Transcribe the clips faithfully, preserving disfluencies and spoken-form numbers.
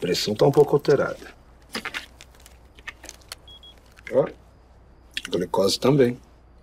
pressão está um pouco alterada. Ó, glicose também.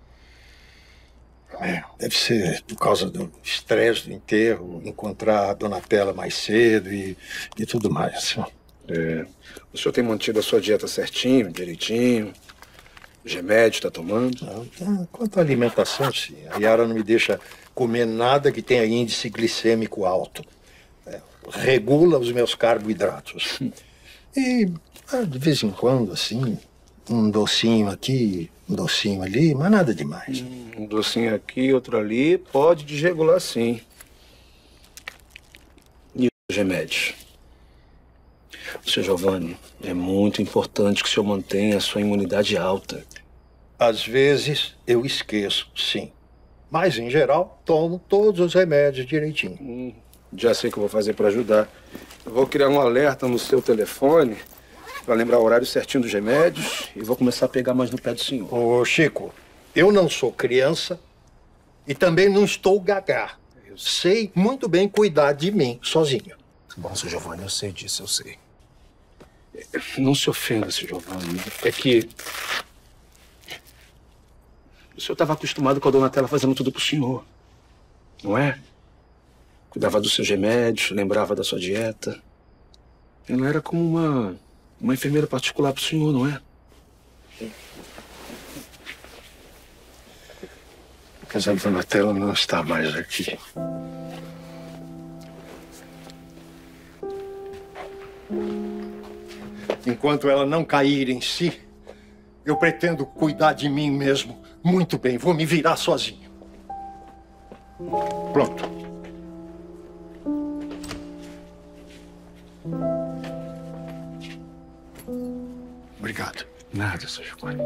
É, deve ser por causa do estresse do enterro, encontrar a Donatella mais cedo e, e tudo mais. É. O senhor tem mantido a sua dieta certinho, direitinho? Os remédios está tomando? Não, tá. Quanto à alimentação, sim. A Yara não me deixa comer nada que tenha índice glicêmico alto. É, regula os meus carboidratos. E, ah, de vez em quando, assim, um docinho aqui, um docinho ali, mas nada demais. Hum, um docinho aqui, outro ali, pode desregular sim. E os remédios? Seu Giovanni, é muito importante que o senhor mantenha a sua imunidade alta. Às vezes eu esqueço, sim. Mas, em geral, tomo todos os remédios direitinho. Hum, já sei o que eu vou fazer para ajudar. Eu vou criar um alerta no seu telefone para lembrar o horário certinho dos remédios e vou começar a pegar mais no pé do senhor. Ô, Chico, eu não sou criança e também não estou gagá. Eu sei muito bem cuidar de mim sozinho. Bom, seu Giovanni, eu sei disso, eu sei. Não se ofenda, seu Giovanni. É que o senhor estava acostumado com a Donatella fazendo tudo pro senhor, não é? Cuidava dos seus remédios, lembrava da sua dieta. Ela era como uma, uma enfermeira particular pro senhor, não é? Mas a Donatella não está mais aqui. Enquanto ela não cair em si, eu pretendo cuidar de mim mesmo muito bem. Vou me virar sozinho. Pronto. Obrigado. Nada, seu Giovanni.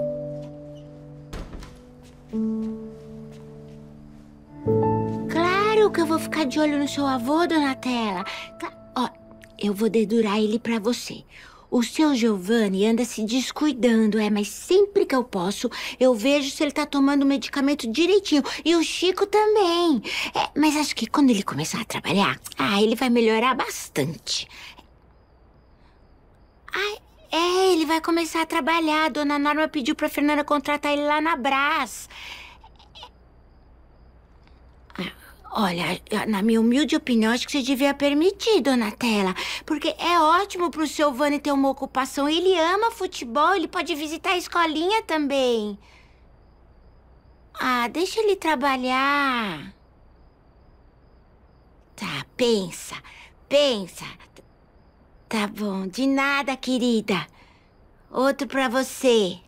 Claro que eu vou ficar de olho no seu avô, Donatella. Cla- Ó, eu vou dedurar ele pra você. O seu Giovanni anda se descuidando, é, mas sempre que eu posso, eu vejo se ele tá tomando o medicamento direitinho. E o Chico também. É, mas acho que quando ele começar a trabalhar, ah, ele vai melhorar bastante. Ai, é, ele vai começar a trabalhar. A dona Norma pediu pra Fernanda contratar ele lá na Brás. Olha, na minha humilde opinião, acho que você devia permitir, Donatella. Porque é ótimo pro seu Vani ter uma ocupação. Ele ama futebol, ele pode visitar a escolinha também. Ah, deixa ele trabalhar. Tá, pensa, pensa. Tá bom, de nada, querida. Outro pra você.